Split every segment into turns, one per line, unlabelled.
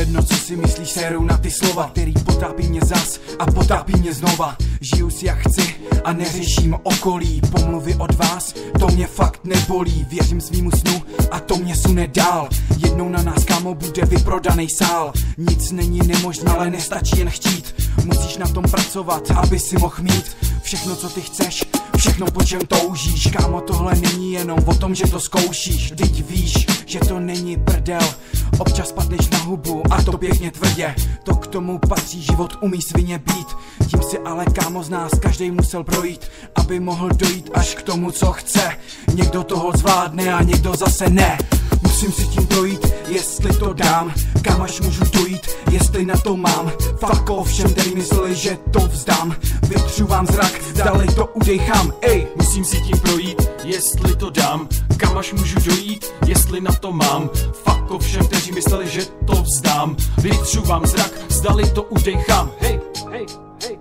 jedno, co si myslíš, sérou na ty slova, který potápí mě zas a potápí mě znova. Žiju si jak chci a neřeším okolí. Pomluvy od vás, to mě fakt nebolí. Věřím svýmu snu a to mě sune dál. Jednou na nás, kámo, bude vyprodaný sál. Nic není nemožné, ale nestačí jen chtít. Musíš na tom pracovat, aby si mohl mít všechno, co ty chceš, všechno, po čem toužíš. Kámo, tohle není jenom o tom, že to zkoušíš. Vždyť víš, že to není prdel. Občas padneš na hubu a to pěkně tvrdě. To k tomu patří, život umí svině být. Tím si ale, kámo, z nás každej musel projít, aby mohl dojít až k tomu, co chce. Někdo toho zvládne a někdo zase ne. Musím si tím projít, jestli to dám, kam až můžu dojít, jestli na to mám. Fuck off všem, který mysleli, že to vzdám. Vytřu vám zrak, dále to udejchám, ej.
Musím si tím projít, jestli to dám, kam až můžu dojít, jestli na to mám. Fuck off všem, kteří mysleli, že to vzdám. Vytřu vám zrak, zdali to udejchám, hej, hej, hej.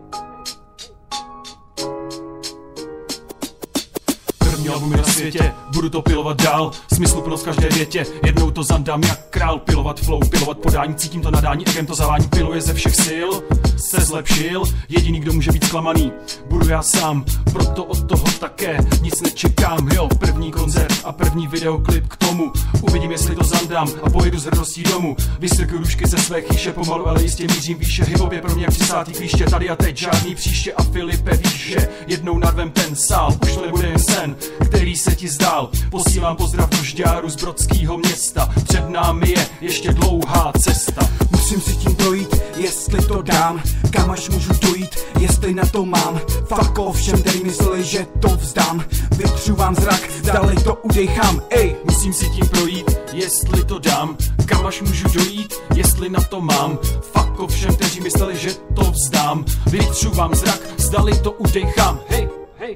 První album na světě, budu to pilovat dál. Smysluplnost každé větě, jednou to zandám jak král. Pilovat flow, pilovat podání, cítím to nadání, egem to zavání, piluje ze všech sil. Se zlepšil, jediný, kdo může být zklamaný, budu já sám, proto od toho také nic nečekám. Jo, první koncert a první videoklip k tomu, uvidím, jestli to zandám a pojedu s hrdostí domů. Vystrkuju růžky ze své chýše, pomalu, ale jistě mířím výše. Hip-hop je pro mě jak 30. klíště, tady a teď žádný příště. A Filipe, víš, že jednou narvem ten sál, už to nebude jen sen, který se ti zdál. Posílám pozdrav do žďáru z Brodskýho města, před námi je ještě dlouhá cesta.
Musím si tím projít, jestli to dám, kam až můžu dojít, jestli na to mám. Fuck off všem, který mysleli, že to vzdám. Vytřu vám zrak, dále to udejchám, ej.
Musím si tím projít, jestli to dám, kam až můžu dojít, jestli na to mám. Fuck off všem, kteří mysleli, že to vzdám. Vytřu vám zrak, zdali to udejchám, hej, hej.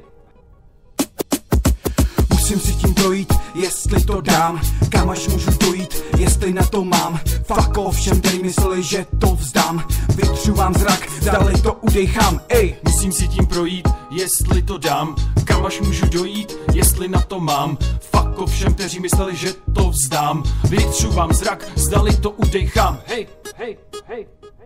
Musím si tím projít, jestli to dám, kam až můžu dojít, jestli na to mám. Fuck off všem, který mysleli, že to vzdám. Vytřu vám zrak, dále to udejchám, ej.
Musím si tím projít, jestli to dám, kam až můžu dojít, jestli na to mám. Fuck off všem, kteří mysleli, že to vzdám. Vytřu vám zrak, zdali to udejchám, hej, hej, hej.